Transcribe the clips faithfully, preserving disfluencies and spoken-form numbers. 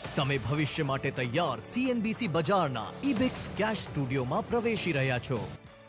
તમે ભવિષ્ય માટે તૈયાર સીએનબીસી બજારના ઇબિક્સ કેશ સ્ટુડિયોમાં પ્રવેશી રહ્યા છો।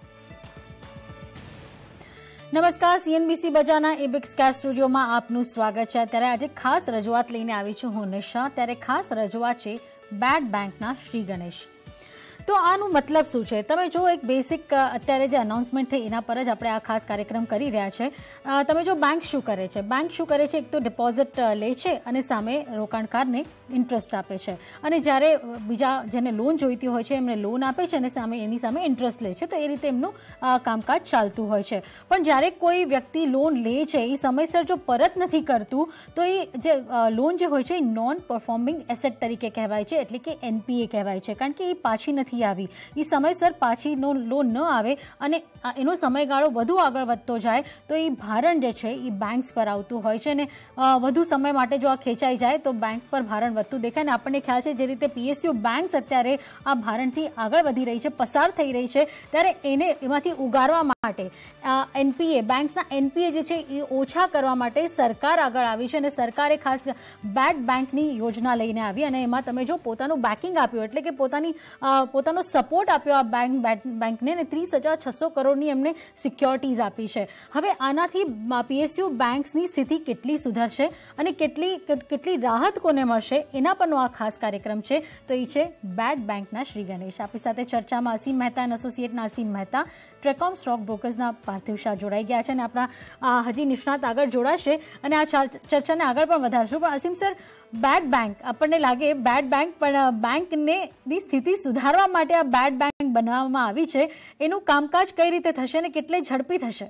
નમસ્કાર, સીએનબીસી બજારના ઇબિક્સ કેશ સ્ટુડિયોમાં આપનું સ્વાગત છે। ત્યારે આજે ખાસ રજૂઆત લઈને આવી છું હું નિશા। ત્યારે ખાસ રજૂઆત છે બેડ બેંકના શ્રી ગણેશ। તો આનું મતલબ શું છે? તમે જો એક બેસિક અત્યારે જે અનાઉન્સમેન્ટ થઈ એના પર જ આપણે આ ખાસ કાર્યક્રમ કરી રહ્યા છે। તમે જો બેંક શું કરે છે, બેંક શું કરે છે, એક તો ડિપોઝિટ લે છે અને સામે રોકાણકારને ઇન્ટરેસ્ટ આપે છે, અને જ્યારે બીજા જેને લોન જોઈતી હોય છે એમને લોન આપે છે અને સામે એની સામે ઇન્ટરેસ્ટ લે છે। તો એ રીતે એમનું કામકાજ ચાલતું હોય છે। પણ જ્યારે કોઈ વ્યક્તિ લોન લે છે એ સમયસર જો પરત નથી કરતું તો એ જે લોન જે હોય છે એ નોન પરફોર્મિંગ એસેટ તરીકે કહેવાય છે, એટલે કે એનપીએ કહેવાય છે, કારણ કે એ પાછી નથી આવી। એ સમયસર પાછી લોન ન આવે અને એનો સમયગાળો વધુ આગળ વધતો જાય તો એ ભારણ જે છે એ બેંક્સ પર આવતું હોય છે, અને વધુ સમય માટે જો આ ખેંચાઈ જાય તો બેંક પર ભારણ વધતું દેખાય। અને આપણને ખ્યાલ છે જે રીતે પીએસયુ બેંક્સ અત્યારે આ ભારણથી આગળ વધી રહી છે, પસાર થઈ રહી છે, ત્યારે એને એમાંથી ઉગારવા માટે એનપીએ બેંક્સના એનપીએ જે છે એ ઓછા કરવા માટે સરકાર આગળ આવી છે, અને સરકારે ખાસ બેડ બેંકની યોજના લઈને આવી અને એમાં તમે જો પોતાનું બેકિંગ આપ્યું, એટલે કે પોતાની પોતાનો સપોર્ટ આપ્યો આ બેંક બેંકને, અને ત્રીસ હજાર છસો કરોડની એમને સિક્યોરિટીઝ આપી છે। હવે આનાથી પીએસયુ બેંક્સની સ્થિતિ કેટલી સુધરશે અને કેટલી કેટલી રાહત કોને મળશે એના પરનો આ ખાસ કાર્યક્રમ છે। તો એ છે બેડ બેંકના શ્રી ગણેશ। આપણી સાથે ચર્ચામાં અસીમ મહેતા અને એસોસિએટના અસીમ મહેતા, ટ્રેકોમ સ્ટોક બ્રોકર્સના પાર્થિવ શાહ જોડાઈ ગયા છે, અને આપણા હજી નિષ્ણાત આગળ જોડાશે અને આ ચર્ચાને આગળ પણ વધારશું। પણ અસીમ સર, બેડ બેંક આપણને લાગે બેડ બેંક, પણ બેંકને ની સ્થિતિ સુધારવા માટે આ બેડ બેંક બનાવવામાં આવી છે, એનું કામકાજ કઈ રીતે થશે અને કેટલી ઝડપી થશે?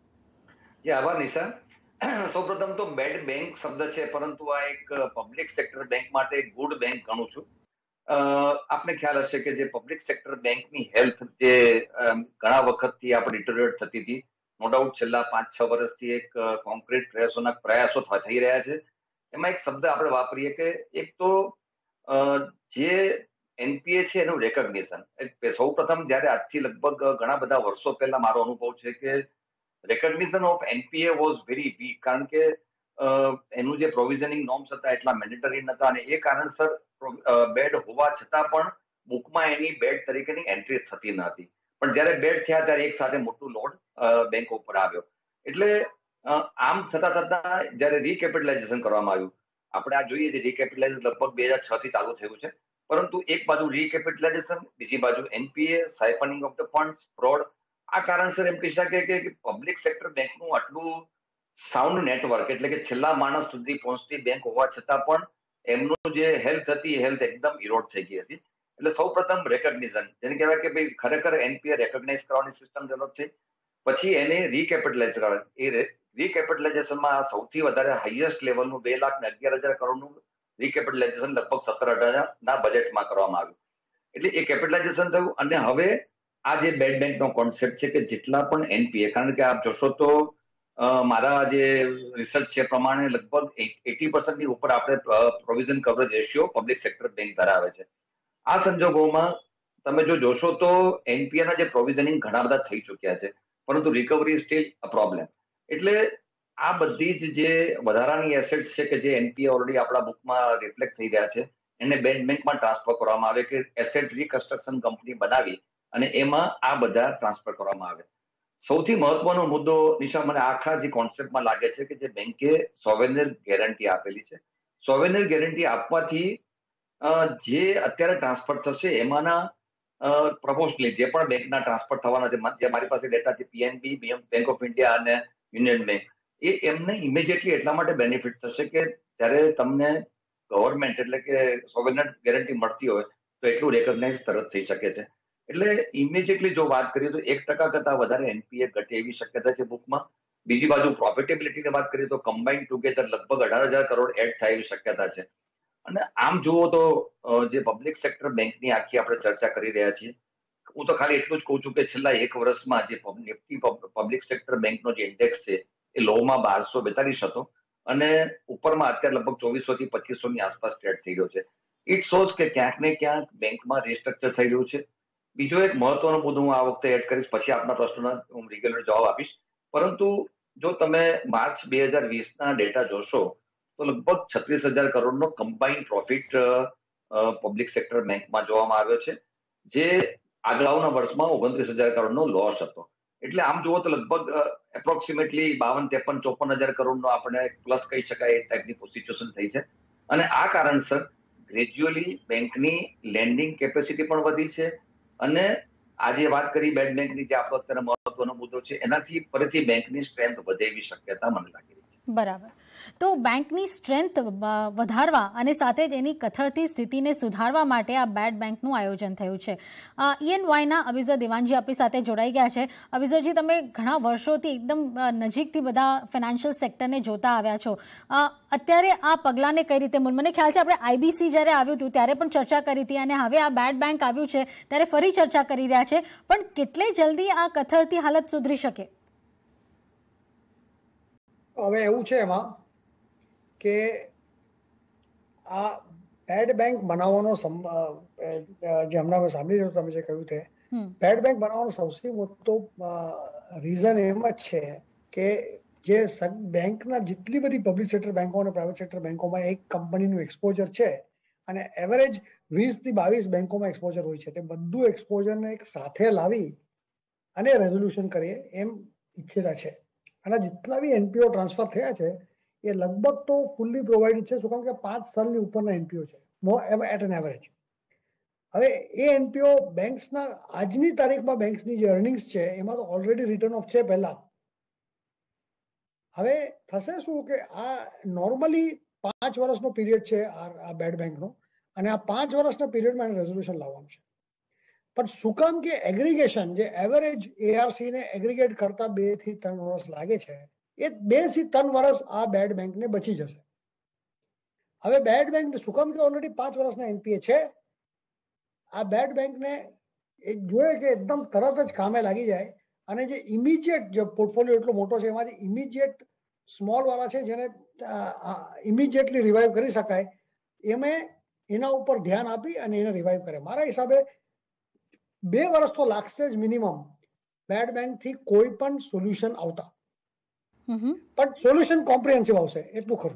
આભાર નિશા। સૌપ્રથમ તો બેડ બેંક શબ્દ છે, પરંતુ આ એક પબ્લિક સેક્ટર બેંક માટે ગુડ બેંક ગણું છું। આપને ખ્યાલ હશે કે જે પબ્લિક સેક્ટર બેંકની હેલ્થ જે ઘણા વખતથી આપણે ડિટોરિએટ થતી હતી, નો ડાઉટ છેલ્લા પાંચ છ વર્ષથી એક કોન્ક્રીટ પ્રયાસોના પ્રયાસો થઈ રહ્યા છે। એમાં એક શબ્દ આપણે વાપરીએ કે એક તો જે એનપીએ છે એનું રેકગ્નિશન। સૌ પ્રથમ જયારે આજથી લગભગ ઘણા બધા વર્ષો પહેલા મારો અનુભવ છે કે recognition of NPA was very weak, કારણ કે એનું જે પ્રોવિઝનિંગ નોર્મ્સ હતા એટલા મેન્ડેટરી નતા, અને એ કારણસર બેડ હોવા છતાં પણ બુકમાં એની બેડ તરીકેની એન્ટ્રી થતી ન હતી। પણ જયારે બેડ થયા ત્યારે એક સાથે મોટું લોડ બેંક ઉપર આવ્યો, એટલે આમ થતા થતા જયારે રીકેપિટલાઇઝેશન કરવામાં આવ્યું, આપણે આ જોઈએ છે રીકેપિટલાઇઝેશન લગભગ બે હજાર છ થી ચાલુ થયું છે, પરંતુ એક બાજુ રીકેપિટલાઇઝેશન, બીજી બાજુ NPA, siphoning of the funds, fraud, આ કારણસર એમ કહી શકાય કે પબ્લિક સેક્ટર બેંકનું આટલું સાઉન્ડ નેટવર્ક, એટલે કે છેલ્લા માણસ સુધી પહોંચતી બેંક હોવા છતાં પણ એમનું જે હેલ્થ હતી એ હેલ્થ એકદમ ઇરોડ થઈ ગઈ હતી। એટલે સૌ પ્રથમ રેકગ્નિશન, જેને કહેવાય કે ભાઈ ખરેખર એનપીએ રેકગ્નાઇઝ કરવાની સિસ્ટમ ડેવલપ થઈ, પછી એને રીકેપિટલાઇઝ કરવા, એ રીકેપિટલાઇઝેશનમાં સૌથી વધારે હાઈએસ્ટ લેવલનું બે લાખ ને અગિયાર હજાર કરોડનું રીકેપિટલાઇઝેશન લગભગ સત્તર અઢાર ના બજેટમાં કરવામાં આવ્યું, એટલે એ કેપિટલાઇઝેશન થયું। અને હવે આ જે બેડ બેંકનો કોન્સેપ્ટ છે કે જેટલા પણ એનપીએ, કારણ કે આપ જોશો તો મારા જે રિસર્ચ છે પ્રમાણે લગભગ એટી પર્સન્ટની ઉપર આપણે provision coverage ratio public sector bank ધરાવે છે। આ સંજોગોમાં તમે જો જોશો તો એનપીએ ના જે પ્રોવિઝનિંગ ઘણા બધા થઈ ચુક્યા છે, પરંતુ રિકવરી સ્ટીલ અ પ્રોબ્લેમ। એટલે આ બધી જ જે વધારાની એસેટ્સ છે કે જે એનપીએ ઓલરેડી આપણા બુકમાં રિફ્લેક્ટ થઈ રહ્યા છે, એને બેડ બેંકમાં ટ્રાન્સફર કરવામાં આવે, કે એસેટ રિકન્સ્ટ્રક્શન કંપની બનાવી અને એમાં આ બધા ટ્રાન્સફર કરવામાં આવે। સૌથી મહત્વનો મુદ્દો નિશા મને આખા જે કોન્સેપ્ટમાં લાગે છે કે જે બેંકે સોવેનિયર ગેરંટી આપેલી છે, સોવેનિયર ગેરંટી આપવાથી જે અત્યારે ટ્રાન્સફર થશે એમાંના પ્રપોઝલી જે પણ બેંકના ટ્રાન્સફર થવાના છે, જે મારી પાસે ડેટા છે, પીએનબી, બેંક ઓફ ઇન્ડિયા અને યુનિયન બેંક, એ એમને ઇમિડિયેટલી એટલા માટે બેનિફિટ થશે કે જ્યારે તમને ગવર્મેન્ટ એટલે કે સોવેનિયર ગેરંટી મળતી હોય તો એટલું રેકગ્નાઇઝ તરત થઈ શકે છે। એટલે ઇમિડિયેટલી જો વાત કરીએ તો એક ટકા કરતા વધારે એનપીએ ઘટે એવી શક્યતા છે બુકમાં। બીજી બાજુ પ્રોફિટેબિલિટીની વાત કરીએ તો કમ્બાઇન્ડ ટુગેધર લગભગ અઢાર હજાર કરોડ એડ થાય એવી શક્યતા છે। અને આમ જુઓ તો જે પબ્લિક સેક્ટર બેંકની આખી આપણે ચર્ચા કરી રહ્યા છીએ, હું તો ખાલી એટલું જ કહું છું કે છેલ્લા એક વર્ષમાં જે નિફ્ટી પબ્લિક સેક્ટર બેંકનો જે ઇન્ડેક્સ છે એ લોમાં બારસો બેતાલીસ હતો અને ઉપરમાં અત્યારે લગભગ ચોવીસો થી પચીસો ની આસપાસ ટ્રેડ થઈ રહ્યો છે। ઇટ શોઝ કે ક્યાંક ને ક્યાંક બેંકમાં રિસ્ટ્રક્ચર થઈ રહ્યું છે। બીજો એક મહત્વનો મુદ્દો હું આ વખતે એડ કરીશ, પછી આપના પ્રશ્નોના હું રેગ્યુલર જવાબ આપીશ, પરંતુ જો તમે માર્ચ બે હજાર વીસ ના ડેટા જોશો તો લગભગ છત્રીસ હજાર કરોડનો કમ્બાઇન્ડ પ્રોફિટ પબ્લિક સેક્ટર બેંકમાં જોવામાં આવ્યો છે, જે અગાઉના વર્ષમાં ઓગણત્રીસ હજાર કરોડનો લોસ હતો. એટલે આમ જુઓ તો લગભગ એપ્રોક્સિમેટલી બાવન ત્રેપન ચોપન હજાર કરોડનો આપણે પ્લસ કહી શકાય એ ટાઈપની સિચ્યુએશન થઈ છે. અને આ કારણસર ગ્રેજ્યુઅલી બેંકની લેન્ડિંગ કેપેસિટી પણ વધી છે અને આજે વાત કરી બેડ બેંકની, જે આપણો અત્યારે મહત્વનો મુદ્દો છે, એનાથી ફરીથી બેંકની સ્ટ્રેન્થ વધે એવી શક્યતા મને લાગી રહી છે. બરાબર. તો બેંકની સ્ટ્રેન્થ વધારવા અને સાથે જ એની કથળતી સ્થિતિને સુધારવા માટે આ બેડ બેંકનું આયોજન થયું છે. ઈએનવાયના અભિઝર દેવાનજી આપણી સાથે જોડાઈ ગયા છે. અભિઝરજી, તમે ઘણા વર્ષોથી એકદમ નજીકથી બધા ફાઇનાન્શિયલ સેક્ટરને જોતા આવ્યા છો. અત્યારે આ પગલાંને કઈ રીતે, મને ખ્યાલ છે આપણે આઈબીસી જ્યારે આવ્યું હતું ત્યારે પણ ચર્ચા કરી હતી અને હવે આ બેડ બેંક આવ્યું છે ત્યારે ફરી ચર્ચા કરી રહ્યા છે, પણ કેટલી જલ્દી આ કથળતી હાલત સુધરી શકે? હવે એવું છે એમાં કે આ બેડ બેંક બનાવવાનો જે હમણાં સાંભળી રહ્યો તમે જે કહ્યું તે બેડ બેંક બનાવવાનો સૌથી મોટો રીઝન એમ જ છે કે જે બેંકના જેટલી બધી પબ્લિક સેક્ટર બેંકો અને પ્રાઇવેટ સેક્ટર બેંકોમાં એક કંપનીનું એક્સપોઝર છે અને એવરેજ વીસ થી બાવીસ બેંકોમાં એક્સપોઝર હોય છે, તે બધું એક્સપોઝરને એક સાથે લાવી અને રેઝોલ્યુશન કરીએ એમ ઈચ્છેલા છે. અને જેટલા બી એનપીઓ ટ્રાન્સફર થયા છે એ લગભગ તો ફૂલ્લી પ્રોવાઇડેડ છે. શું કામ કે પાંચ સાલની ઉપરના એનપીઓ છે એટ એન એવરેજ. હવે એ એનપીઓ બેંક્સના આજની તારીખમાં બેંક્સની જે અર્નિંગ્સ છે એમાં તો ઓલરેડી રિટર્ન ઓફ છે પહેલા. હવે થશે શું કે આ નોર્મલી પાંચ વર્ષનો પીરિયડ છે આ બેડ બેંકનો, અને આ પાંચ વર્ષના પીરિયડમાં એને રેઝોલ્યુશન લાવવાનું છે. પણ શું કામ કે એગ્રીગેશન જે એવરેજ એઆરસી ને એગ્રીગેટ કરતા બે થી ત્રણ વર્ષ લાગે છે, એ બે થી ત્રણ વર્ષ આ બેડ બેંકને બચી જશે. હવે બેડ બેંક શું કામ કે ઓલરેડી પાંચ વર્ષના એનપીએ છે, આ બેડ બેંકને એ જોઈએ કે એકદમ તરત જ કામે લાગી જાય અને જે ઇમિજિએટ જે પોર્ટફોલિયો એટલો મોટો છે એમાંથી ઇમિજિએટ સ્મોલ વાળા છે જેને ઇમિજિએટલી રિવાઇવ કરી શકાય, એમે એના ઉપર ધ્યાન આપી અને એને રિવાઇવ કરે. મારા હિસાબે બે વર્ષ તો લાગશે જ મિનિમમ બેડ બેંક થી કોઈ પણ સોલ્યુશન આવતા, પણ સોલ્યુશન કોમ્પ્રિહેન્સિવ આવશે એટલું ખરું.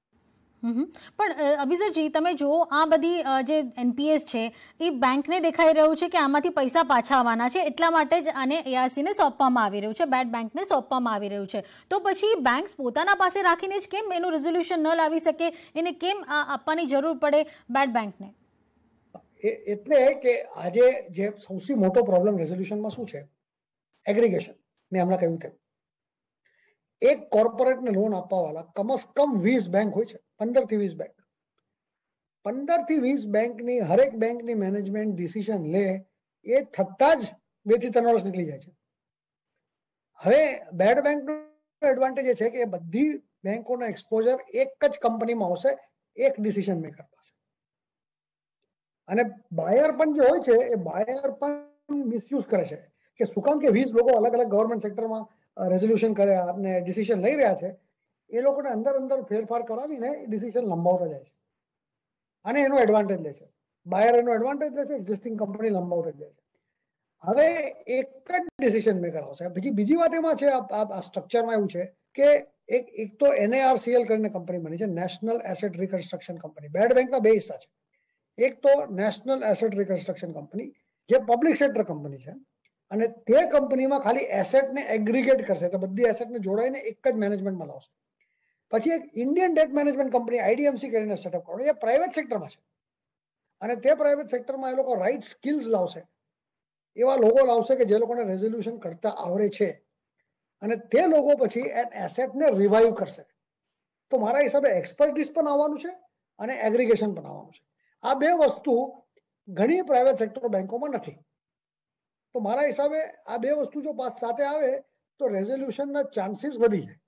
પણ અભિઝરજી, તમે જુઓ આ બધી જે એનપીએસ છે એ બેંકને દેખાઈ રહ્યું છે કે આમાંથી પૈસા પાછા આવવાના છે, એટલા માટે જ આને એઆરસીને સોંપવામાં આવી રહ્યું છે, બેડ બેંકને સોંપવામાં આવી રહ્યું છે. તો પછી બેંક્સ પોતાના પાસે રાખીને જ કેમ એનું રેઝોલ્યુશન ન લાવી શકે? એને કેમ આપવાની જરૂર પડે બેડ બેંકને? એટલે કે આજે જે સૌથી મોટો પ્રોબ્લેમ રેઝોલ્યુશનમાં શું છે? એગ્રીગેશન. મેં હમણાં કહ્યું તેમ એક કોર્પોરેટને લોન આપવા વાળા કમસ કમ વીસ બેંક હોય છે, પંદર થી વીસ બેંક. પંદર થી વીસ બેંકની હરેક બેંકની મેનેજમેન્ટ ડિસિઝન લે એ થતા જ બે થી ત્રણ વર્ષ નીકળી જાય છે. હવે બેડ બેંકનો એડવાન્ટેજ એ છે કે બધી બેંકોના એક્સપોઝર એક જ કંપનીમાં આવશે, એક ડિસિઝન મેકર પાસે. અને બાયર પણ જે હોય છે એ બાયર પણ મિસયુઝ કરે છે કે શું કામ કે વીસ લોકો અલગ અલગ ગવર્મેન્ટ સેક્ટરમાં રેઝોલ્યુશન કર્યા અને ડિસિઝન લઈ રહ્યા છે, એ લોકોને અંદર અંદર ફેરફાર કરાવીને ડિસિઝન લંબાવતા જાય છે અને એનો એડવાન્ટેજ લે છે. બાયર એનો એડવાન્ટેજ લે છે, એક્ઝિસ્ટિંગ કંપની લંબાવતા જાય છે. હવે એક જ ડિસિઝન મેકર આવશે. બીજી બીજી વાત એમાં છે આ સ્ટ્રક્ચરમાં એવું છે કે એક એક તો એનએઆરસીએલ કરીને કંપની બની છે, national asset reconstruction company. Bad બેંકના બે હિસ્સા છે. એક તો નેશનલ એસેટ રિકન્સ્ટ્રક્શન કંપની જે પબ્લિક સેક્ટર કંપની છે અને તે કંપનીમાં ખાલી એસેટને એગ્રીગેટ કરશે, તો બધી એસેટને જોડાઈને એક જ મેનેજમેન્ટમાં લાવશે. પછી એક Indian debt management company IDMC કરીને સેટઅપ કરવાનું, એ પ્રાઇવેટ સેક્ટરમાં છે અને તે પ્રાઇવેટ સેક્ટરમાં એ લોકો રાઇટ સ્કિલ્સ લાવશે, એવા લોકો લાવશે કે જે લોકોને રેઝોલ્યુશન કરતા આવડે છે અને તે લોકો પછી એસેટને રિવાઇવ કરશે. તો મારા હિસાબે એક્સપર્ટીસ પણ આવવાનું છે અને એગ્રીગેશન પણ આવવાનું છે. આ બે વસ્તુ ઘણી પ્રાઇવેટ સેક્ટર બેંકોમાં નથી. તો મારા હિસાબે આ બે વસ્તુ જો સાથે આવે તો રેઝોલ્યુશનના ચાન્સીસ વધી જાય.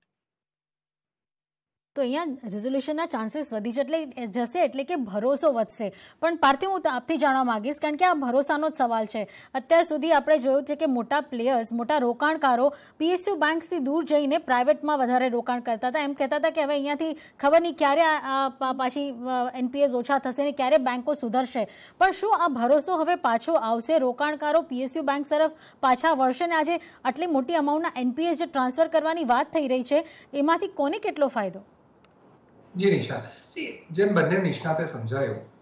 તો અહીંયા રેઝોલ્યુશનના ચાન્સીસ વધી જશે એટલે કે ભરોસો વધશે. પણ પાર્થિવ, હું આપથી જાણવા માંગીશ, કારણ કે આ ભરોસાનો જ સવાલ છે. અત્યાર સુધી આપણે જોયું છે કે મોટા પ્લેયર્સ, મોટા રોકાણકારો પીએસયુ બેંક્સથી દૂર જઈને પ્રાઇવેટમાં વધારે રોકાણ કરતા હતા. એમ કહેતા હતા કે હવે અહીંયાથી ખબર નહીં ક્યારે પાછી એનપીએસ ઓછા થશે ને ક્યારે બેંકો સુધરશે. પણ શું આ ભરોસો હવે પાછો આવશે? રોકાણકારો પીએસયુ બેંક તરફ પાછા વળશે ને આજે આટલી મોટી અમાઉન્ટના એનપીએસ જે ટ્રાન્સફર કરવાની વાત થઈ રહી છે એમાંથી કોને કેટલો ફાયદો? જી નિશા, જેમ બંને નિષ્ણાતે સમજાયું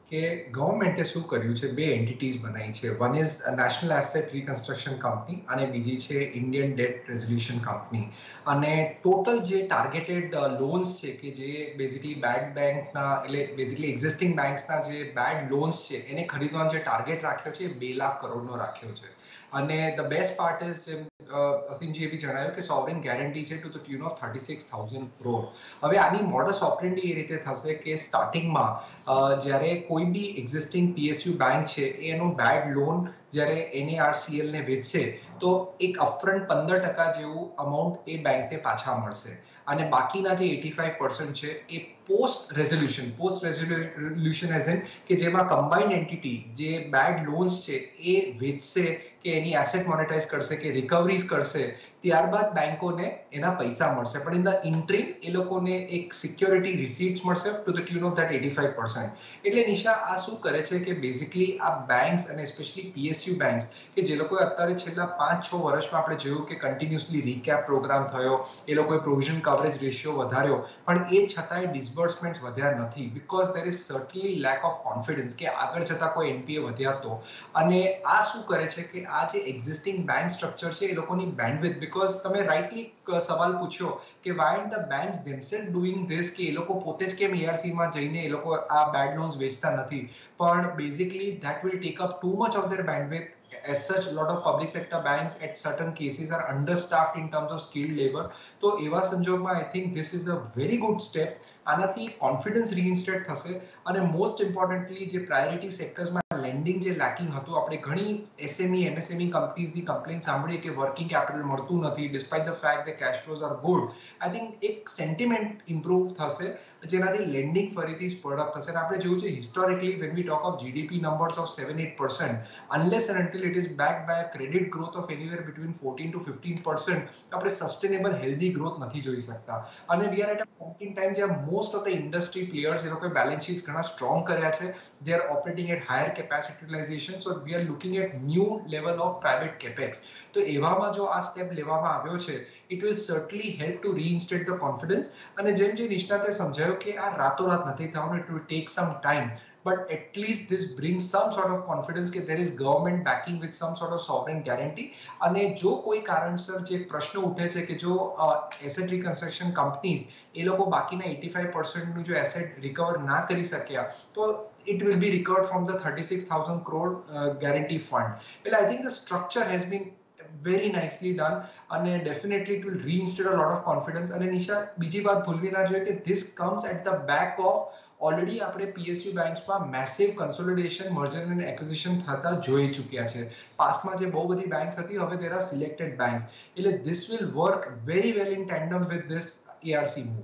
કે ગવર્મેન્ટે શું કર્યું છે, બે એન્ટિટીઝ બનાવી છે. One is national asset reconstruction company અને બીજી છે ઇન્ડિયન ડેટ રેઝોલ્યુશન કંપની. અને ટોટલ જે ટાર્ગેટેડ લોન્સ છે કે જે બેઝિકલી બેડ બેંકના એટલે બેઝિકલી એક્ઝિસ્ટિંગ બેંક્સના જે બેડ લોન્સ છે એને ખરીદવાનો જે ટાર્ગેટ રાખ્યો છે એ બે લાખ કરોડનો રાખ્યો છે. અને ધ બેસ્ટ પાર્ટ ઇઝ જેમ અસીમજીએ બી જણાવ્યું કે સોવરિન ગેરંટી છે to the tune of thirty six thousand crore. હવે આની મોડસ ઓપરેન્ડી એ રીતે થશે કે સ્ટાર્ટિંગમાં જ્યારે કોઈ બી એક્ઝિસ્ટિંગ પીએસયુ બેંક છે એનો બેડ લોન જ્યારે એનએઆરસીએલને વેચશે તો એક અપફ્રન્ટ પંદર ટકા જેવું અમાઉન્ટ એ બેંકને પાછા મળશે. અને બાકીના જે એટી ફાઈવ પર્સન્ટ છે એ post resolution post resolution as an કે જેમાં કમ્બાઇન્ડ એન્ટિટી જે બેડ લોન્સ છે એ વેચશે કે એની એસેટ મોનેટાઇઝ કરશે કે રિકવરીઝ કરશે, ત્યારબાદ બેંકોને એના પૈસા મળશે. પણ ઇન ધ ઇન્ટ્રીમ એ લોકોને એક સિક્યોરિટી રિસીપ્ટ મળશે to the tune of that eighty five percent. એટલે નિશા આ શું કરે છે કે બેઝિકલી આ બેંક્સ અને સ્પેશિયલી પીએસયુ બેંક્સ કે જે લોકોએ અત્યારે છેલ્લા પાંચ છ વર્ષમાં આપણે જોયું કે કન્ટિન્યુઅસલી રીકેપ પ્રોગ્રામ થયો, એ લોકોએ પ્રોવિઝન કવરેજ રેશિયો વધાર્યો, પણ એ છતાંય ડિસબર્સમેન્ટ્સ વધ્યા નથી because there is certainly lack of confidence કે આગળ જતા કોઈ એનપીએ વધ્યા તો. અને આ શું કરે છે કે આ જે એક્ઝિસ્ટિંગ બેંક સ્ટ્રક્ચર છે એ લોકોની બેન્ડવિડ્થ, બીકોઝ તમે રાઇટલી સવાલ પૂછ્યો કે why are the banks themself doing this કે એ લોકો પોતે જ કેમ એઆરસીમાં જઈને એ લોકો આ બેડ લોન્સ વેચતા નથી. પણ basically that will take up too much of their bandwidth. As such, a lot of public sector banks at certain cases are understaffed in terms of skilled labor. તો એવા સંજોગમાં I think this is a very good step. આનાથી confidence reinstate થશે અને most importantly જે priority સેક્ટર્સમાં lending જે lacking હતું, આપણે ઘણી એસએમઈ એમએસએમઈ કંપનીઝની કમ્પ્લેન સાંભળીએ કે વર્કિંગ કેપિટલ મળતું નથી ડિસ્પાઇટ ધ ફેક્ટ કે cash flows are good. I think એક સેન્ટિમેન્ટ ઇમ્પ્રૂવ થશે જેનાથી લેન્ડિંગ ફરીથી સ્પર્ડ અપ થશે. અને આપણે જોયું છે historically when we talk of GDP numbers of seven eight percent unless and until it is backed by a credit growth of anywhere between fourteen to fifteen percent આપણે sustainable healthy growth નથી જોઈ શકતા. અને we are at a point in time જ્યાં most of the industry players એ લોકોએ balance sheets ઘણા strong કર્યા છે. They are operating at higher capacity utilisation. So we are looking at new level of private capex. તો એવામાં જો આ સ્ટેપ લેવામાં આવ્યો છે it will certainly help to reinstate the confidence. અને જેમ જે નિષ્ણાતે સમજાયું કે આ રાતોરાત નથી થવાનું, it will take some time. But at least this brings some sort of confidence કે there is government backing with some sort of sovereign guarantee. અને જો કોઈ કારણસર જે પ્રશ્ન ઉઠે છે કે જો એસેટ રિકન્સ્ટ્રક્શન કંપનીઝ એ લોકો બાકીના એટી ફાઈવ પર્સન્ટનું જો એસેટ રિકવર ના કરી શક્યા તો it will be recovered from the thirty-six thousand crore uh, guarantee fund. Well, I think the structure has been very nicely done અને definitely it will reinstate a lot of confidence. અને નિશા બીજી વાત ભૂલવી ના જોઈએ કે this comes at the back of already આપણે PSU બેંક્સમાં massive consolidation merger and acquisition થતા જોઈ ચૂક્યા છે. પાસ્ટમાં જે બહુ બધી બેંક્સ હતી હવે there are selected banks. એટલે this will work very well in tandem with this A R C move.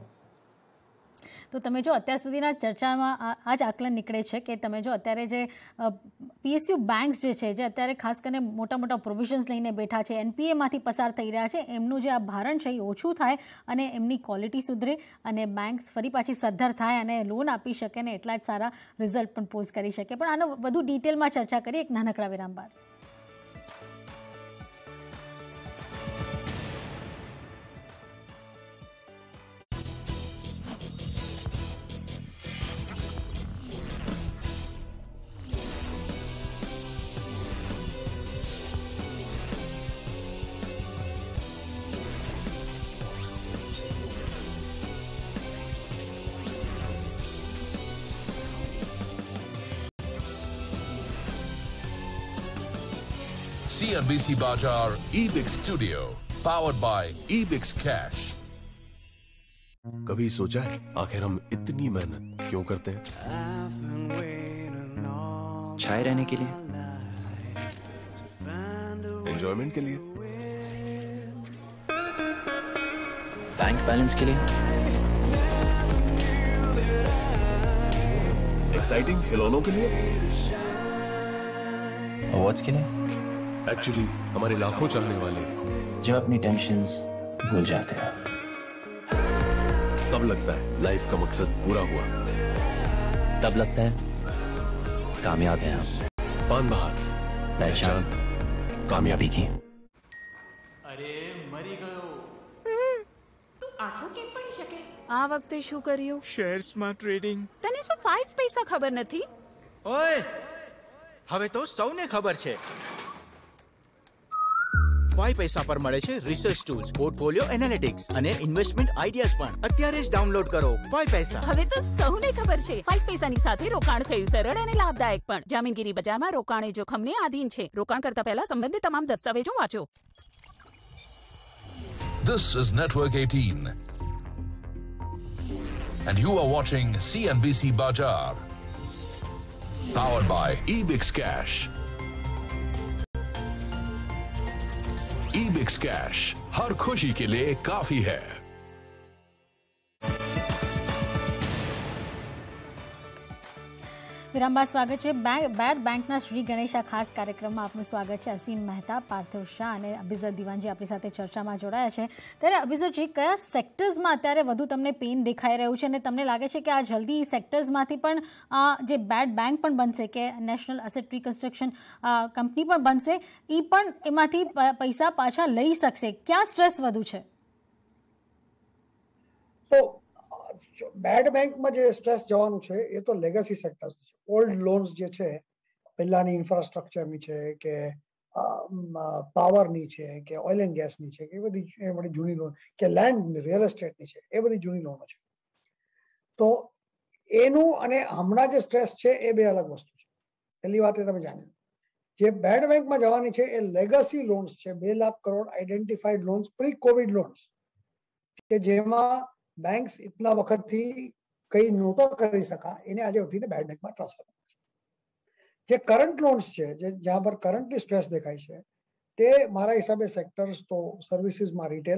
તો તમે જો અત્યાર સુધીના ચર્ચામાં આ જ આકલન નીકળે છે કે તમે જો અત્યારે જે પીએસયુ બેંક્સ જે છે જે અત્યારે ખાસ કરીને મોટા મોટા પ્રોવિઝન્સ લઈને બેઠા છે, એનપીએમાંથી પસાર થઈ રહ્યા છે, એમનું જે આ ભારણ છે એ ઓછું થાય અને એમની ક્વોલિટી સુધરે અને બેંક્સ ફરી પાછી સદ્ધર થાય અને લોન આપી શકે ને એટલા જ સારા રિઝલ્ટ પણ પોઝ કરી શકે. પણ આનો વધુ ડિટેલમાં ચર્ચા કરીએ એક નાનકડા વિરામ બાદ. C N B C Bazaar eBix Studio, powered by eBix Cash. कभी सोचा है आखिर हम इतनी मेहनत क्यों करते हैं? छाए रहने के लिए, एंजॉयमेंट के लिए, बैंक बैलेंस के लिए, एक्साइटिंग खिलौनों के लिए, अवार्ड्स के लिए, एक्चुअली हमारे लाखों चाहने वाले जो अपनी टेंशन्स भूल जाते हैं. तब लगता है लाइफ का मकसद पूरा हुआ. तब लगता है कामयाब हैं हम. पान बहार पहचान कामयाबी की. અરે મરી ગયો. તું આટલો કેમ પડી શકે? આ વખતે શું કર્યું? શેર્સમાં ટ્રેડિંગ. તને શું ફાઈવ પૈસા ખબર નથી? ઓય, હવે તો સૌને ખબર છે. વાય પૈસા પર મળે છે રિસર્ચ ટૂલ્સ, પોર્ટફોલિયો એનાલિટિક્સ અને ઇન્વેસ્ટમેન્ટ આઈડિયાઝ પણ. અત્યારે જ ડાઉનલોડ કરો વાય પૈસા. હવે તો સૌને ખબર છે વાય પૈસાની સાથે રોકાણ થયું સરળ અને લાભદાયક પણ. જામીનગીરી બજારમાં રોકાણ એ જોખમને આધીન છે. રોકાણ કરતા પહેલા સંબંધિત તમામ દસ્તાવેજો વાંચો. This is Network eighteen. And you are watching C N B C Bazaar. Powered by Ebix Cash. Ebix Cash, हर खुशी के लिए काफी है. વિરામ બાદ સ્વાગત છે. બેડ બેંકના શ્રી ગણેશા ખાસ કાર્યક્રમમાં આપનું સ્વાગત છે. અસીમ મહેતા, પાર્થિવ શાહ અને અભિઝર દિવાનજી આપણી સાથે ચર્ચામાં જોડાયા છે. ત્યારે અભિઝરજી, કયા સેક્ટર્સમાં અત્યારે વધુ તમને પેઇન દેખાઈ રહ્યું છે અને તમને લાગે છે કે આ જલ્દી સેક્ટર્સમાંથી પણ આ જે બેડ બેંક પણ બનશે કે નેશનલ એસેટ રિકન્સ્ટ્રક્શન કંપની પણ બનશે, એ પણ એમાંથી પૈસા પાછા લઈ શકશે? ક્યાં સ્ટ્રેસ વધુ છે? તો બેડ બેંકમાં જે સ્ટ્રેસ જવાનું છે એ તો લેગસી સેક્ટર્સ છે. ઓલ્ડ લોન્સ જે છે, પહેલાની ઇન્ફ્રાસ્ટ્રક્ચરની છે કે પાવરની છે કે ઓઇલ એન્ડ ગેસની છે કે એ બધી એ બધી જૂની લોન કે લેન્ડ રિયલ એસ્ટેટની છે, એ બધી જૂની લોનો છે. તો એનું અને હમણાં જે સ્ટ્રેસ છે એ બે અલગ વસ્તુ છે. પહેલી વાત એ તમે જાણ્યું, જે બેડ બેંકમાં જવાની છે એ લેગસી લોન્સ છે. બે lakh crore identified loans, pre COVID loans, કે જેમાં બેંક્સ ઇતના વખતથી કઈ નહોતો કરી શકા, એને આજે ઉઠીને બેડ બેંકમાં ટ્રાન્સફર કરે છે. જે કરંટ લોન્સ છે, જે જ્યાં પર કરંટલી સ્ટ્રેસ દેખાય છે, તે મારા હિસાબે સેક્ટર્સ તો સર્વિસીસમાં રિટેલ,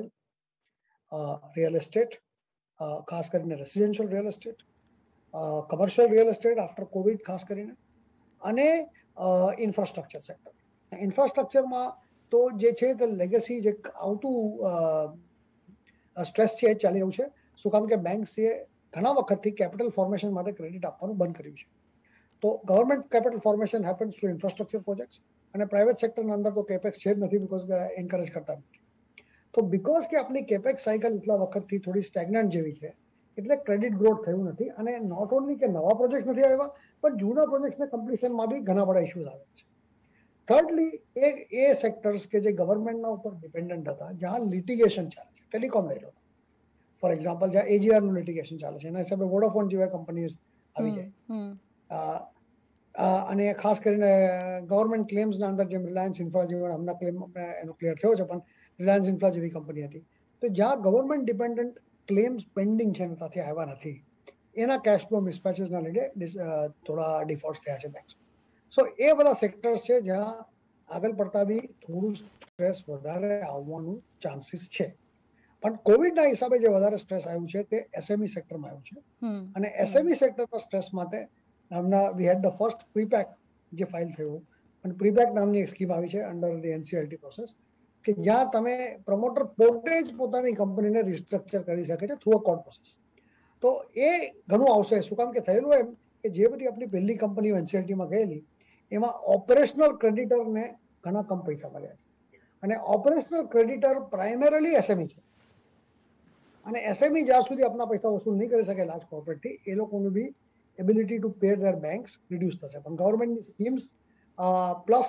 રિયલ એસ્ટેટ, ખાસ કરીને residential real estate, commercial real estate after COVID ખાસ કરીને, અને ઇન્ફ્રાસ્ટ્રક્ચર સેક્ટર. ઇન્ફ્રાસ્ટ્રક્ચરમાં તો જે છે તે લેગસી જે આવતું સ્ટ્રેસ છે એ ચાલી રહ્યું છે. શું કામ કે બેંક્સે ઘણા વખતથી કેપિટલ ફોર્મેશન માટે ક્રેડિટ આપવાનું બંધ કર્યું છે. તો government capital formation happens to infrastructure projects, અને પ્રાઇવેટ સેક્ટરના અંદર તો કેપેક્સ છે જ નથી, બિકોઝ એન્કરેજ કરતા નથી. તો બિકોઝ કે આપણી કેપેક્સ સાયકલ એટલા વખતથી થોડી સ્ટેગ્નન્ટ જેવી છે, એટલે ક્રેડિટ ગ્રોથ થયું નથી. અને નોટ ઓનલી કે નવા પ્રોજેક્ટ નથી આવ્યા, પણ જૂના પ્રોજેક્ટના કમ્પ્લીશનમાં બી ઘણા બધા ઇશ્યુઝ આવે છે. થર્ડલી, એ એ સેક્ટર્સ કે જે ગવર્મેન્ટના ઉપર ડિપેન્ડન્ટ હતા, જ્યાં લિટિગેશન ચાલે છે, ટેલિકોમ લઈ લો ફોર એક્ઝામ્પલ, જ્યાં એજીઆરનું લિટિગેશન ચાલે છે, એના હિસાબે વોડાફોન જેવા કંપનીઝ આવી જાય. અને ખાસ કરીને ગવર્મેન્ટ ક્લેમ્સના અંદર જેમ રિલાયન્સ ઇન્ફ્રા જેવા હમણાં ક્લેમ એનો ક્લિયર થયો છે, પણ રિલાયન્સ ઇન્ફ્રા જેવી કંપની હતી. તો જ્યાં ગવર્મેન્ટ ડિપેન્ડન્ટ ક્લેમ્સ પેન્ડિંગ છે ને ત્યાંથી આવ્યા નથી, એના કેશ ફ્લો મિસપેચેસના લીધે થોડા ડિફોલ્ટ થયા છે બેંક્સ. સો એ બધા સેક્ટર્સ છે જ્યાં આગળ પડતા બી થોડું સ્ટ્રેસ વધારે આવવાનું ચાન્સીસ છે. પણ કોવિડના હિસાબે જે વધારે સ્ટ્રેસ આવ્યું છે તે એસએમઈ સેક્ટરમાં આવ્યું છે. અને એસએમઈ સેક્ટરના સ્ટ્રેસ માટે હમણાં વી હેડ ધ ફર્સ્ટ પ્રીપેક જે ફાઇલ થયું, અને પ્રીપેક નામની એક સ્કીમ આવી છે અંડર ધી એનસીએલટી પ્રોસેસ, કે જ્યાં તમે પ્રમોટર પોતે જ પોતાની કંપનીને રિસ્ટ્રક્ચર કરી શકે છે થ્રુ અ કોર્ટ પ્રોસેસ. તો એ ઘણું આવશે. શું કામ કે થયેલું એમ કે જે બધી આપણી પહેલી કંપનીઓ એનસીએલટીમાં ગયેલી, એમાં ઓપરેશનલ ક્રેડિટરને ઘણા કમ પૈસા મળ્યા છે. અને ઓપરેશનલ ક્રેડિટર પ્રાઇમરીલી એસએમઈ છે. અને એસએમઈ જ્યાં સુધી આપણા પૈસા વસૂલ નહીં કરી શકે લાર્જ કોર્પોરેટથી, એ લોકોનું બી ability to pay their banks reduce થશે. પણ ગવર્મેન્ટની સ્કીમ્સ પ્લસ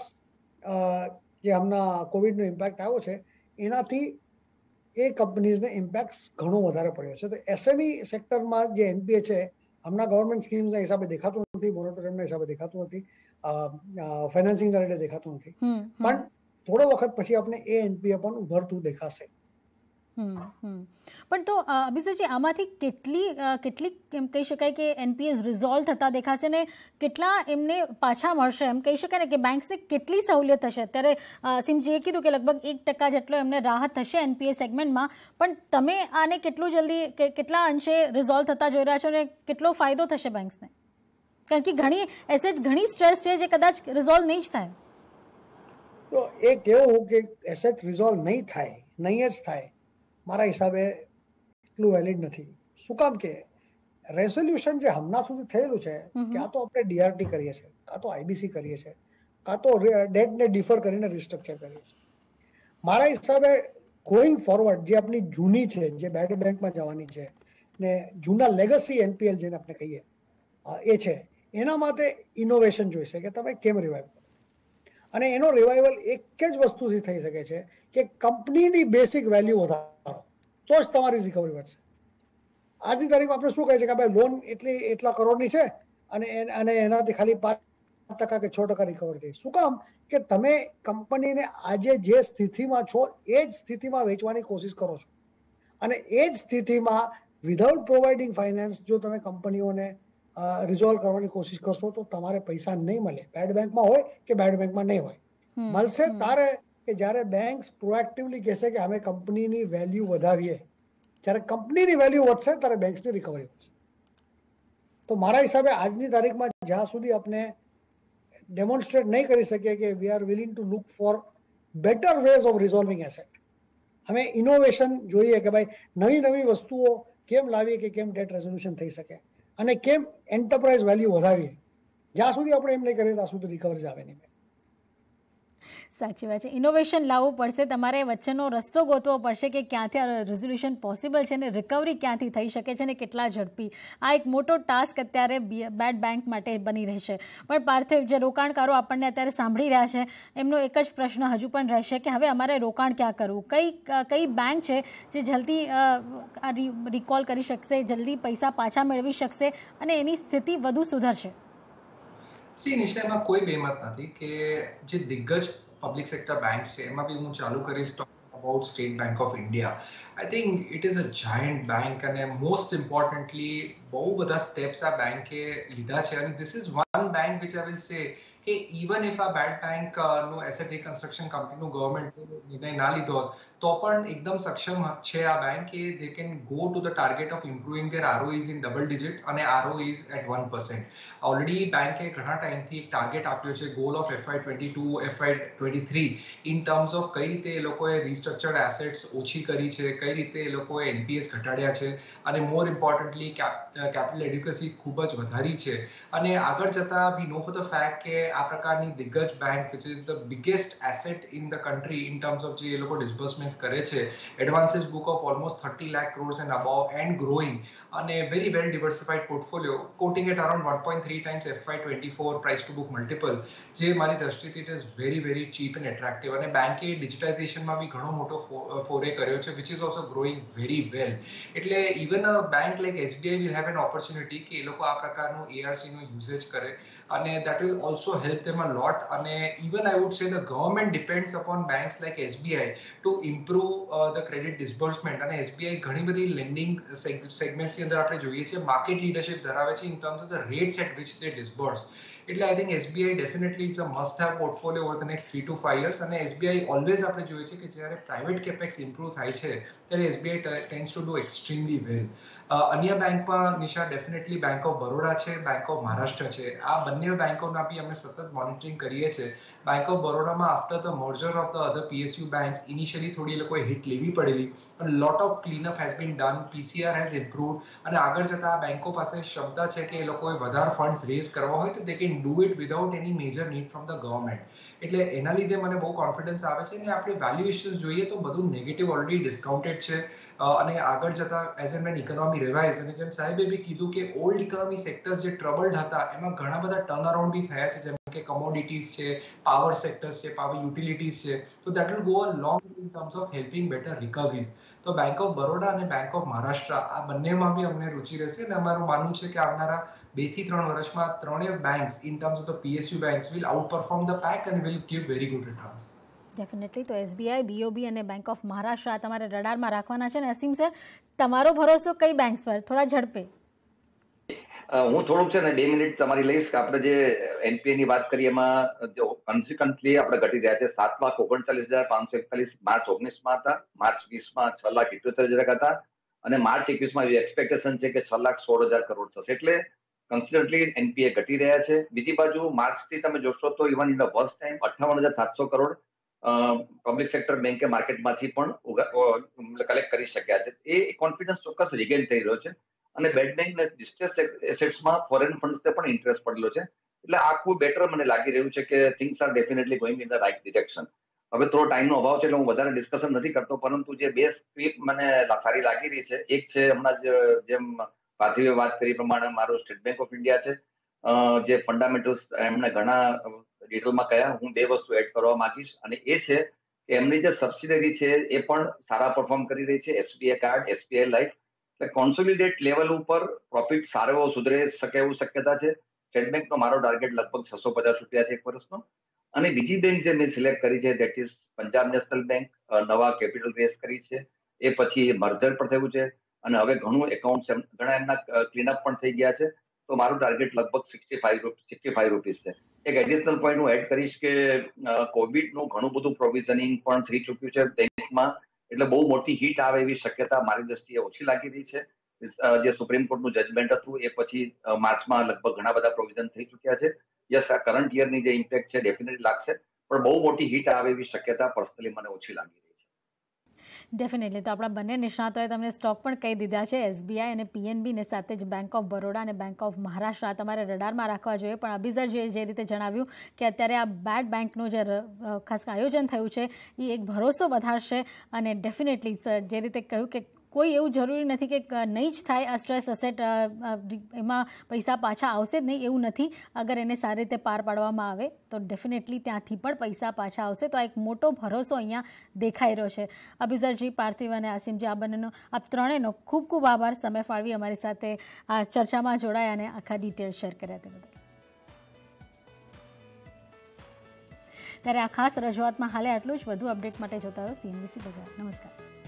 જે હમણાં કોવિડનો ઇમ્પેક્ટ આવ્યો છે, એનાથી એ કંપનીઝને ઇમ્પેક્ટ ઘણો વધારે પડ્યો છે. તો એસએમઈ સેક્ટરમાં જે એનપીએ છે, હમણાં ગવર્મેન્ટ સ્કીમ્સના હિસાબે દેખાતું નથી, મોરેટોરિયમના હિસાબે દેખાતું નથી, ફાઇનાન્સિંગના લીધે દેખાતું નથી. પણ થોડો વખત પછી આપણે એ એનપીએ પણ ઉભરતું દેખાશે. પણ તો અભિષેકજી, આમાંથી કેટલી કેટલી એમ કહી શકાય કે એનપીએસ રિઝોલ્વ થતા દેખાશે ને કેટલા એમને પાછા મળશે? એમ કહી શકાય ને કે બેંક્સને કેટલી સહુલિયત થશે? અત્યારે સિમજીએ કીધું કે લગભગ એક ટકા જેટલો એમને રાહત થશે એનપીએ સેગમેન્ટમાં, પણ તમે આને કેટલું જલ્દી કેટલા અંશે રિઝોલ્વ થતા જોઈ રહ્યા છો અને કેટલો ફાયદો થશે બેંક્સને? કારણ કે ઘણી એસેટ ઘણી સ્ટ્રેસ છે જે કદાચ રિઝોલ્વ નહીં જ થાય. તો એ કેવું કે એસેટ રિઝોલ્વ નહીં થાય, નહીં જ થાય, મારા હિસાબે એટલું વેલિડ નથી. શું કામ કે રેઝોલ્યુશન જે હમણાં સુધી થયેલું છે, ક્યાં તો આપણે ડીઆરટી કરીએ છીએ, કાં તો આઈબીસી કરીએ છીએ, કાં તો ડેટને ડિફર કરીને રિસ્ટ્રક્ચર કરીએ છીએ. મારા હિસાબે ગોઈંગ ફોરવર્ડ જે આપણી જૂની છે, જે બેડ બેંકમાં જવાની છે ને જૂના લેગસી એનપીએલ જેને આપણે કહીએ એ છે, એના માટે ઇનોવેશન જોઈશે કે તમે કેમ રિવાઇવ કરો. અને એનો રિવાઇવલ એક જ વસ્તુથી થઈ શકે છે કે કંપનીની બેસિક વેલ્યુ વધારો, તો જ તમારી રિકવરી વધશે. આજની તારીખમાં આપણે શું કહે છે કે ભાઈ લોન એટલી એટલા કરોડની છે અને અને એનાથી ખાલી પાંચ ટકા કે છ ટકા રિકવરી થઈ. શું કામ? કે તમે કંપનીને આજે જે સ્થિતિમાં છો એ જ સ્થિતિમાં વેચવાની કોશિશ કરો છો, અને એ જ સ્થિતિમાં વિધાઉટ પ્રોવાઇડિંગ ફાઇનાન્સ જો તમે કંપનીઓને રિઝોલ્વ કરવાની કોશિશ કરશો તો તમારે પૈસા નહીં મળે. બેડ બેંકમાં હોય કે બેડ બેંકમાં નહીં હોય, મળશે તારે કે જ્યારે બેંક્સ પ્રોએક્ટિવલી કહેશે કે અમે કંપનીની વેલ્યુ વધારીએ. જ્યારે કંપનીની વેલ્યુ વધશે ત્યારે બેંક્સની રિકવરી વધશે. તો મારા હિસાબે આજની તારીખમાં જ્યાં સુધી આપણે ડેમોન્સ્ટ્રેટ નહીં કરી શકીએ કે we are willing to look for better ways of resolving asset, અમે ઇનોવેશન જોઈએ કે ભાઈ નવી નવી વસ્તુઓ કેમ લાવીએ કે કેમ ડેટ રેઝોલ્યુશન થઈ શકે અને કેમ એન્ટરપ્રાઇઝ વેલ્યુ વધારીએ, જ્યાં સુધી આપણે એમ નહીં કરીએ ત્યાં સુધી રિકવરી આવે નહીં. સાચી વાત છે, ઇનોવેશન લાવવું પડશે, તમારે વચ્ચેનો રસ્તો ગોતવો પડશે કે ક્યાંથી આ રેઝોલ્યુશન પોસિબલ છે ને રિકવરી ક્યાંથી થઈ શકે છે ને કેટલા ઝડપી. આ એક મોટો ટાસ્ક અત્યારે બેડ બેંક માટે બની રહેશે. પણ પાર્થિવ, જે રોકાણકારો આપણને અત્યારે સાંભળી રહ્યા છે એમનો એક જ પ્રશ્ન હજુ પણ રહેશે કે હવે અમારે રોકાણ ક્યાં કરવું, કઈ કઈ બેંક છે જે જલ્દી રિકોલ કરી શકશે, જલ્દી પૈસા પાછા મેળવી શકશે અને એની સ્થિતિ વધુ સુધરશે? સી નિશા, એમાં કોઈ બેમત નથી કે જે દિગ્ગજ પબ્લિક સેક્ટર બેંક્સ છે એમાં બી હું ચાલુ કરીશ about State Bank of India. I think it is a giant bank અને મોસ્ટ ઇમ્પોર્ટન્ટલી બહુ બધા સ્ટેપ્સ આ બેંકે લીધા છે. અને this is one bank which I will say કે ઇવન ઇફ આ બેડ બેંક નું એસેટ રિકન્સ્ટ્રક્શન કંપનીનું ગવર્મેન્ટ નિર્ણય ના લીધો હોત તો પણ એકદમ સક્ષમ છે આ બેંક કે they can go to the target of improving their ROEs in double digit અને ROEs at one percent. Already બેંકે ઘણા ટાઈમથી એક ટાર્ગેટ આપ્યો છે, goal of FY twenty two FY twenty three in terms of કઈ રીતે એ લોકોએ રિસ્ટ્રક્ચર્ડ એસેટ્સ ઓછી કરી છે, કઈ રીતે એ લોકોએ એનપીએસ ઘટાડ્યા છે અને મોર ઇમ્પોર્ટન્ટલી કેપિટલ એડ્યુકેસી ખૂબ જ વધારી છે. અને આગળ જતા we know for the fact કે આ પ્રકારની દિગ્ગજ bank which is the biggest asset in the country in terms of જે એ લોકો ડિસ્બર્સમેન્ટ કરે છે, advances book of almost thirty lakh crores and above and growing અને very well diversified portfolio, quoting at around one point three times FY twenty four price to book multiple, જે મારી દ્રષ્ટિથી it is very very cheap and attractive. અને બેંકે ડિજિટાઇઝેશનમાં બી ઘણો મોટો ફોરે કર્યો છે which is also growing very well. એટલે even a bank like SBI will have an opportunity કે એ લોકો આ પ્રકારનું એઆરસીનો યુઝેજ કરે અને that will also help them a lot. અને even I would say the government depends upon banks like SBI to improve the credit disbursement. અને એસબીઆઈ ઘણી બધી લેન્ડિંગ સેગમેન્ટ્સની અંદર આપણે જોઈએ છીએ માર્કેટ લીડરશિપ ધરાવે છે in terms of the rates at which they disburse. એટલે I think SBI definitely it's a must have portfolio over the next three to five years. અને એસબીઆઈ ઓલવેઝ આપણે જોઈએ છે કે જ્યારે પ્રાઇવેટ કેપેક્સ ઇમ્પ્રુવ થાય છે ત્યારે SBI tends to do extremely well. અન્ય બેંકમાં નિશા ડેફિનેટલી બેંક ઓફ બરોડા છે, બેંક ઓફ મહારાષ્ટ્ર છે. આ બંને બેંકોના બી અમે સતત મોનિટરિંગ કરીએ છીએ. બેંક ઓફ બરોડામાં after the merger of the other PSU banks initially થોડી એ લોકોએ હિટ લેવી પડેલી, પણ lot of cleanup has been done, PCR has improved અને આગળ જતા આ બેંકો પાસે ક્ષમતા છે કે એ લોકોએ વધારે ફંડ્સ રેઝ કરવા હોય તો they can do it without any major need from the government. એટલે એના લીધે મને બહુ કોન્ફિડન્સ આવે છે. અને આપણે વેલ્યુએશન્સ જોઈએ તો બધું નેગેટિવ ઓલરેડી ડિસ્કાઉન્ટેડ છે અને આગળ જતા as and when economy revise અને જેમ સાહેબે બી કીધું કે ઓલ્ડ ઇકોનોમી સેક્ટર્સ જે ટ્રબલ્ડ હતા એમાં ઘણા બધા ટર્ન અરાઉન્ડ બી થયા છે, જેમ કે કમોડિટીઝ છે, પાવર સેક્ટર્સ છે, પાવર યુટિલિટીઝ છે. તો that will go a long in terms of helping better recoveries. તો બેંક ઓફ બરોડા અને બેંક ઓફ મહારાષ્ટ્ર આ બંનેમાં બી અમને રુચિ રહેશે અને અમારું માનવું છે કે આવનારા બે થી ત્રણ વર્ષમાં ત્રણેય banks in terms of the PSU banks will outperform the pack and will give very good returns. Definitely. તો એસબીઆઈ, બીઓબી અને બેંક ઓફ મહારાષ્ટ્ર આ તમારે રડારમાં રાખવાના છે. ને અસીમ સર, તમારો ભરોસો કઈ બેંક્સ પર? થોડા ઝડપે. હું થોડુંક છે ને બે મિનિટ તમારી લઈશ કે આપણે જે એનપીએ ની વાત કરીએ એમાં જો કન્સિસ્ટન્ટલી આપણે ઘટી રહ્યા છે. સાત લાખ ઓગણચાલીસ હજાર પાંચસો એકતાલીસ માર્ચ ઓગણીસ માં હતા, માર્ચ વીસ માં છ લાખ ઇઠ્યોતેર હજાર હતા અને માર્ચ એકવીસ માં એવી એક્સપેક્ટેશન છે કે છ લાખ સોળ હજાર કરોડ થશે. એટલે કન્સિસ્ટન્ટલી એનપીએ ઘટી રહ્યા છે. બીજી બાજુ માર્ચ થી તમે જોશો તો even in the worst time અઠાવન હજાર સાતસો કરોડ પબ્લિક સેક્ટર બેંકે માર્કેટમાંથી પણ કલેક્ટ કરી શક્યા છે. એ કોન્ફિડન્સ ચોક્કસ રિગેન થઈ રહ્યો છે અને બેડ બેંક ડિસ્ટ્રેસ એસેટ્સમાં ફોરેન ફંડ્સને પણ ઇન્ટરેસ્ટ પડેલો છે. એટલે આખું બેટર મને લાગી રહ્યું છે કે things are definitely going in the right direction. હવે થોડો ટાઈમનો અભાવ છે એટલે હું વધારે ડિસ્કશન નથી કરતો, પરંતુ જે બે સ્ક્રિપ્ટ મને સારી લાગી રહી છે, એક છે હમણાં જ જેમ પાર્થિવે વાત કરી પ્રમાણે મારો સ્ટેટ બેંક ઓફ ઇન્ડિયા છે જે ફંડામેન્ટલ્સ એમને ઘણા ડિટેલમાં કયા, હું બે વસ્તુ એડ કરવા માંગીશ, અને એ છે કે એમની જે સબસિડરી છે એ પણ સારા પરફોર્મ કરી રહી છે, એસબીઆઈ કાર્ડ, એસબીઆઈ લાઈફ. એટલે કોન્સોલિડેટ લેવલ ઉપર પ્રોફિટ સારો એવો સુધરે શકે એવું શક્યતા છે. સ્ટેટ બેંકનો મારો ટાર્ગેટ લગભગ છસો પચાસ રૂપિયા છે એક વર્ષનો. અને બીજી બેંક જે મેં સિલેક્ટ કરી છે that is Punjab national bank. નવા કેપિટલ રેઝ કરી છે, એ પછી મર્જર પણ થયું છે, અને હવે ઘણું એકાઉન્ટ ઘણા એમના ક્લીનઅપ પણ થઈ ગયા છે. તો મારું ટાર્ગેટ લગભગ sixty five sixty five rupees છે. એક એડિશનલ પોઈન્ટ હું એડ કરીશ કે કોવિડનું ઘણું બધું પ્રોવિઝનિંગ પણ થઈ ચૂક્યું છે બેંકમાં, એટલે બહુ મોટી હિટ આવે એવી શક્યતા મારી દ્રષ્ટિએ ઓછી લાગી રહી છે. જે સુપ્રીમ કોર્ટનું જજમેન્ટ હતું એ પછી માર્ચમાં લગભગ ઘણા બધા પ્રોવિઝન થઈ ચૂક્યા છે. યસ, આ કરંટ યરની જે ઇમ્પેક્ટ છે ડેફિનેટલી લાગશે, પણ બહુ મોટી હિટ આવે એવી શક્યતા પર્સનલી મને ઓછી લાગી રહી છે. ડેફિનેટલી. તો આપણા બંને નિષ્ણાતોએ તમને સ્ટોક પણ કહી દીધા છે, એસબીઆઈ અને પીએનબી ને સાથે જ બેંક ઓફ બરોડા અને બેંક ઓફ મહારાષ્ટ્ર. આ તમારે રડારમાં રાખવા જોઈએ. પણ અભિઝરજીએ જે રીતે જણાવ્યું કે અત્યારે આ બેડ બેંકનું જે ખાસ આયોજન થયું છે એ એક ભરોસો વધારશે, અને ડેફિનેટલી જે રીતે કહ્યું કે કોઈ એવું જરૂરી નથી કે નહીં જ થાય આ સ્ટ્રેસ અસેટ, એમાં પૈસા પાછા આવશે જ નહીં એવું નથી. અગર એને સારી રીતે પાર પાડવામાં આવે તો ડેફિનેટલી ત્યાંથી પણ પૈસા પાછા આવશે. તો આ એક મોટો ભરોસો અહીંયા દેખાઈ રહ્યો છે. અભિઝરજી, પાર્થિવ અને આસિમજી, આ બંનેનો, આપ ત્રણેયનો ખૂબ ખૂબ આભાર સમય ફાળવી અમારી સાથે આ ચર્ચામાં જોડાયા અને આખા ડિટેલ શેર કર્યા તે બદલ. ત્યારે આ ખાસ રજૂઆતમાં હાલે આટલું જ. વધુ અપડેટ માટે જોતા રહો સીએનબીસી બજાર. નમસ્કાર.